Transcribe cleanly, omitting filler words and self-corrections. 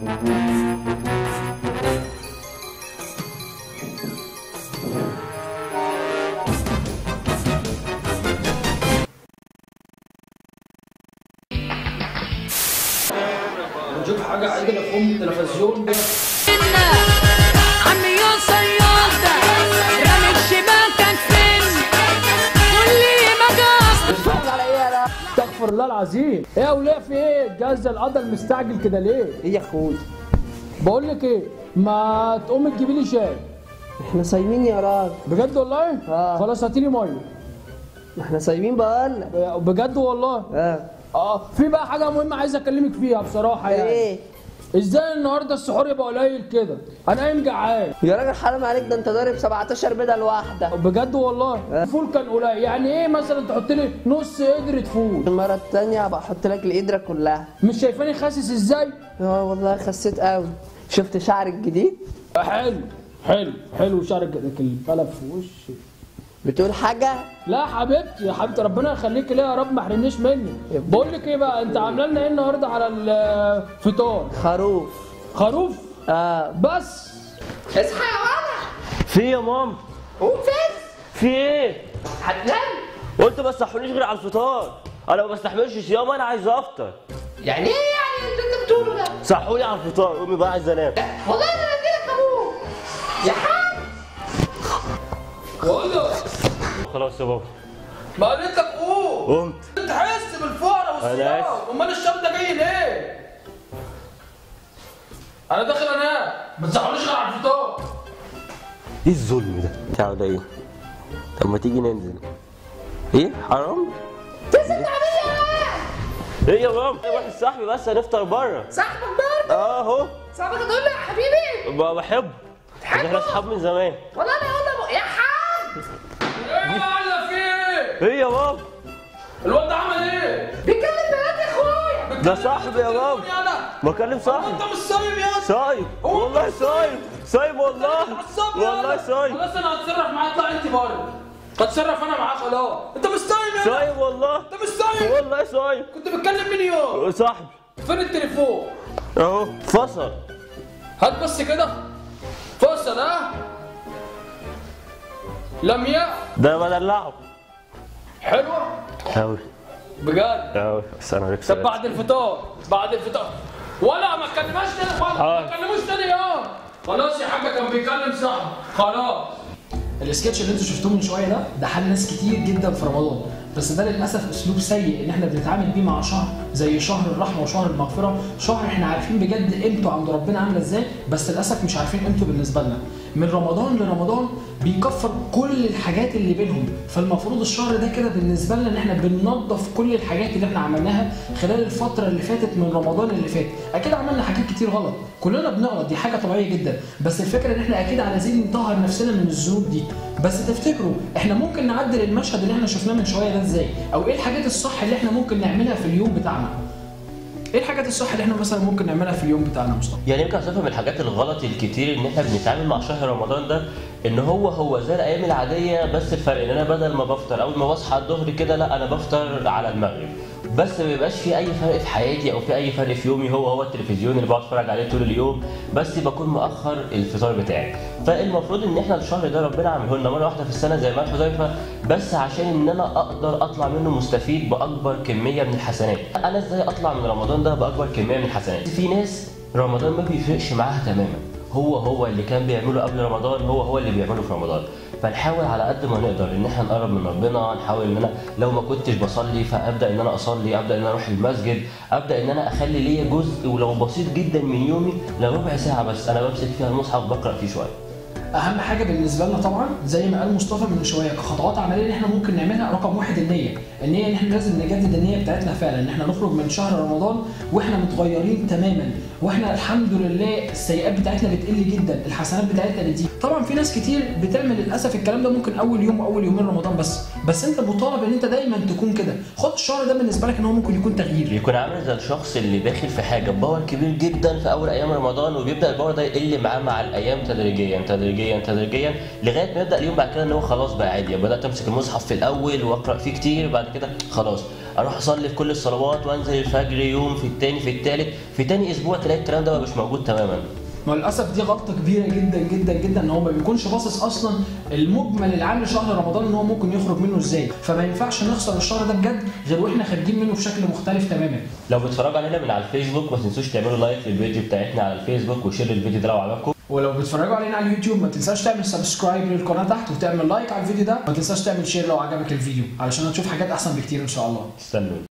نشوف حاجة عندنا في التلفزيون ده. عمي يا صيادة رامي الشباكة فين كل ما جاب على ايه انا؟ استغفر الله العظيم. ايه يا وليه في ايه؟ الجهاز القدر مستعجل كده ليه؟ ايه يا اخوي؟ بقول لك ايه؟ ما تقوم تجيبي لي شاي. احنا صايمين يا راجل. بجد والله؟ خلاص هاتي لي ميه. احنا صايمين بقالنا. بجد والله؟ في بقى حاجة مهمة عايز اكلمك فيها بصراحة يعني. ايه؟ ازاي النهارده السحور يبقى قليل كده؟ انا قايم جعان. يا راجل حرام عليك، ده انت ضارب 17 بدل واحدة. بجد والله؟ الفول كان قليل، يعني ايه مثلا تحط لي نص قدرة فول؟ المرة التانية هبقى احط لك القدرة كلها. مش شايفاني خاسس ازاي؟ والله خسيت قوي. شفت شعرك الجديد؟ حلو حلو حلو شعرك القلب في وشي. بتقول حاجة؟ لا حبيبتي يا حبيبتي ربنا يخليكي ليا يا رب ما يحرمنيش منك. بقول لك ايه بقى، انت عامله لنا ايه النهارده على الفطار؟ خروف. خروف؟ بس اصحى يا ولد. في ايه يا ماما؟ قوم فز. في ايه؟ هتنام؟ قلت ما تصحونيش غير على الفطار، انا ما بستحملش صيام، انا عايز افطر. يعني ايه يعني اللي انت بتقوله ده؟ صحوني على الفطار، قومي بقى عايز انام. والله انا هديلك ابوك يا حاج. بقول له خلاص يا بابا. ما قلت لك قوم. قمت. تحس بالفقر والصيام، امال الشاب ده جاي ليه؟ انا داخل انام، ما تصحونيش غير على الفطار. ايه الظلم ده؟ تعالى ايه؟ طب ما تيجي ننزل. ايه؟ حرام؟ تنزل تعمل ايه؟ ايه يا ماما؟ روح لصاحبي بس هنفطر بره. صاحبك برضه؟ اهو. صاحبك هتقول له يا حبيبي؟ بحبه. احنا اصحاب من زمان. والله انا هقول له يا حاج. ايه يا معلم في ايه؟ ايه يا ماما؟ الواد ده عمل ايه؟ بيكلم بنات يا اخويا. ده صاحبي يا ماما. بكلم صاحبي. انت مش صايم يا اسطى؟ صايم والله صايم. صايم والله. والله صايم. خلاص انا هتصرف معاه، اطلع انت بره. هتصرف انا معاه خلاص. انت مش صايم يا صايم والله. انت مش صايم والله صايم. كنت بتكلم مين يوم؟ صاحبي. فين التليفون؟ اهو فصل. هات بس كده. فصل لمياء. ده بدلعه. حلوه؟ أوي. بجد؟ أوي. بس انا عليك طب بعد الفطار، بعد الفطار ولا ما تكلمهاش تاني خالص، ما تكلموش تاني خلاص يا حاجه كان بيكلم صاحبه خلاص. السكتش اللي انتوا شفتوه من شويه ده حل ناس كتير جدا في رمضان، بس ده للاسف اسلوب سيء ان احنا بنتعامل بيه مع شهر زي شهر الرحمه وشهر المغفره، شهر احنا عارفين بجد قيمته عند ربنا عامله ازاي، بس للاسف مش عارفين قيمته بالنسبه لنا. من رمضان لرمضان بيكفر كل الحاجات اللي بينهم، فالمفروض الشهر ده كده بالنسبه لنا ان احنا بننظف كل الحاجات اللي احنا عملناها خلال الفتره اللي فاتت من رمضان اللي فات. اكيد عملنا حاجات كتير غلط، كلنا بنغلط، دي حاجه طبيعيه جدا، بس الفكره ان احنا اكيد عايزين نطهر نفسنا من الذنوب دي. بس تفتكروا احنا ممكن نعدل المشهد اللي احنا شفناه من شويه ده ازاي؟ او ايه الحاجات الصح اللي احنا ممكن نعملها في اليوم بتاعنا؟ ايه الحاجات الصح اللي احنا مثلا ممكن نعملها في اليوم بتاعنا مصطفى؟ يعني يمكن اشوفها من الحاجات الغلط الكتير ان احنا بنتعامل مع شهر رمضان ده ان هو زي الايام العاديه، بس الفرق ان انا بدل ما بفطر اول ما بصحى الظهر كده، لا انا بفطر على المغرب، بس ما بيبقاش في اي فرق في حياتي او في اي فرق في يومي، هو التلفزيون اللي بقعد اتفرج عليه طول اليوم، بس بكون مؤخر الفطار بتاعي. فالمفروض ان احنا الشهر ده ربنا عامله لنا مره واحده في السنه زي ما حذيفه، بس عشان ان انا اقدر اطلع منه مستفيد باكبر كميه من الحسنات. انا ازاي اطلع من رمضان ده باكبر كميه من الحسنات؟ في ناس رمضان ما بيفرقش معاها تماما، هو اللي كان بيعمله قبل رمضان هو اللي بيعمله في رمضان. فنحاول على قد ما نقدر ان احنا نقرب من ربنا، نحاول ان انا لو ما كنتش بصلي فابدا ان انا اصلي، ابدا ان انا اروح المسجد، ابدا ان انا اخلي ليا جزء ولو بسيط جدا من يومي لو ربع ساعه بس انا بمسك فيها المصحف بقرا فيه شويه. اهم حاجه بالنسبه لنا طبعا زي ما قال مصطفى من شويه كخطوات عمليه اللي احنا ممكن نعملها، رقم واحد النيه ان احنا لازم نجدد النيه بتاعتنا فعلا، ان احنا نخرج من شهر رمضان واحنا متغيرين تماما، واحنا الحمد لله السيئات بتاعتنا بتقل جدا، الحسنات بتاعتنا بتزيد. طبعا في ناس كتير بتعمل للاسف الكلام ده ممكن اول يوم واول يومين رمضان بس انت مطالب ان انت دايما تكون كده، خد الشهر ده بالنسبه لك ان هو ممكن يكون تغيير، يكون عامل زي الشخص اللي داخل في حاجه بباور كبير جدا في اول ايام رمضان، وبيبدا الباور ده يقل معاه مع الايام تدريجيا تدريجيا تدريجيا لغايه ما يبدا اليوم بعد كده ان هو خلاص بقى عادي، بدات امسك المصحف في الاول واقرا فيه كتير، بعد كده خلاص اروح اصلي في كل الصلوات وانزل الفجر يوم في التاني في التالت، في تاني اسبوع تلاقي الكلام ده مش موجود تماما. ما للاسف دي غلطه كبيره جدا جدا جدا، ان هو ما بيكونش باصص اصلا المجمل العام لشهر رمضان ان هو ممكن يخرج منه ازاي، فما ينفعش نخسر الشهر ده بجد غير واحنا خارجين منه بشكل مختلف تماما. لو بتتفرجوا علينا من على الفيسبوك ما تنسوش تعملوا لايك للفيديو بتاعتنا على الفيسبوك وشير الفيديو ده لو عجبكم. ولو بتتفرجوا علينا على اليوتيوب ما تنساش تعمل سبسكرايب للقناه تحت وتعمل لايك على الفيديو ده، ما تنساش تعمل شير لو عجبك الفيديو علشان هتشوف حاجات احسن بكتير ان شاء الله. استنوا.